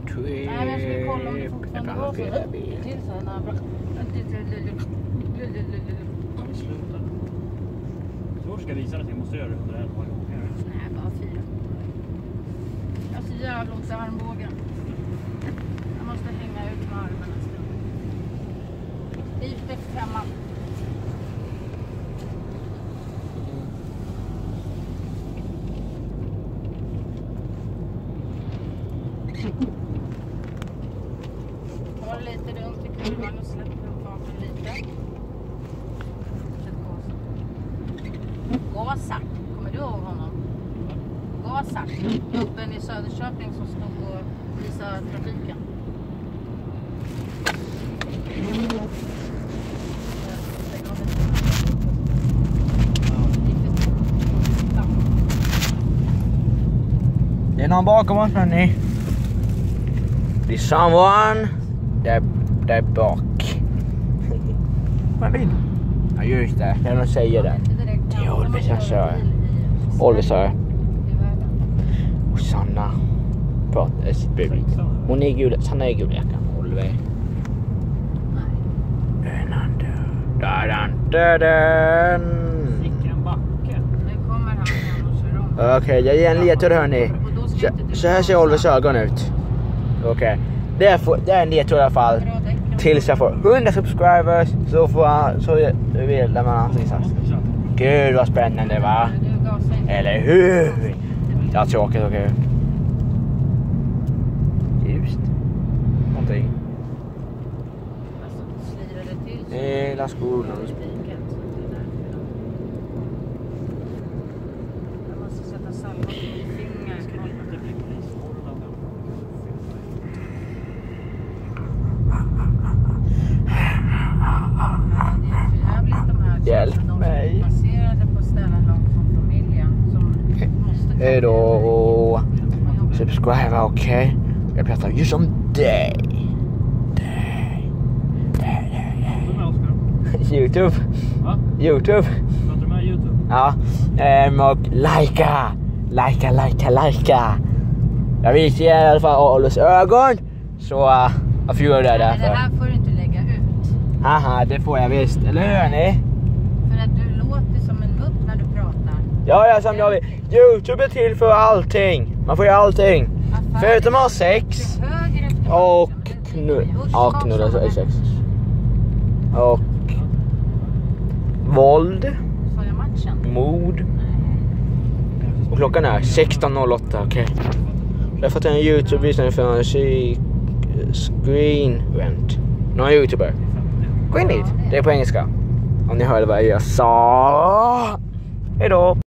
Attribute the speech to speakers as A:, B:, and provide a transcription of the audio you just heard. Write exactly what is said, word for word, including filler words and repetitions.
A: Nej, men jag skulle kolla om det fortfarande var så. Till så här nära.
B: Så ska jag visa att jag måste göra det under elva gånger.
A: Nej, bara fyra. Jag har så jävla ont i armbågen. Jag måste hänga ut med armen en stund. Livet femman. Ta det lite lugnt i kurvan och släpp upp farten lite. Gå sakta. Kommer du ihåg honom? Gå sakta. Gubben i Söderköping som stod och visade trafiken.
C: Det är någon bakom oss, hörni. Det är someone där, där bak. Vad vill? Ja, just det. Det är någon säger det. Det är Olvis jag kör. Olvis här. Och Sanna pratar sitt bud. Hon är gul. Sanna är gul jackan. Olvis.
B: Vilken backe.
C: Okej, okay, jag ger en ledtråd, hörni. Så, så här ser Olvis ögon ut. Okej. Okay. Det, är det är en ledtråd i alla fall. Tills jag får hundra subscribers så får jag, så vill man ansluta. Gud vad spännande, va? Eller hur? Jag tror tråkigt, okej. Okay. Just. Någonting. Hela skolan. Hjälp mig. Hej då. Subscribe, okej. Okay. Jag pratar just om dig. Dig. Dig, dig, dig. YouTube.
B: Va?
C: YouTube.
B: Pratar du med YouTube?
C: Ja. Um, och likea. Likea, likea, likea. Jag visar i alla fall Olvis ögon. Så uh, jag får göra det därför.
A: Det här får du inte lägga ut.
C: Haha, det får jag visst. Eller hur, hörni?
A: För att du låter som en mupp när du pratar.
C: Ja, ja, som jag vill. YouTube är till för allting. Man får göra allting. Affär. Förutom att ha sex. Och knull. Ja, knull är sex. Och våld.
A: Sa jag matchen?
C: Mord. Och klockan är sexton noll åtta, okej. Okay. Jag har fått en YouTube-visning för en screen rent. Någon YouTuber. Gå in dit. Det är på engelska. Om ni hörde vad jag sa. Hej då.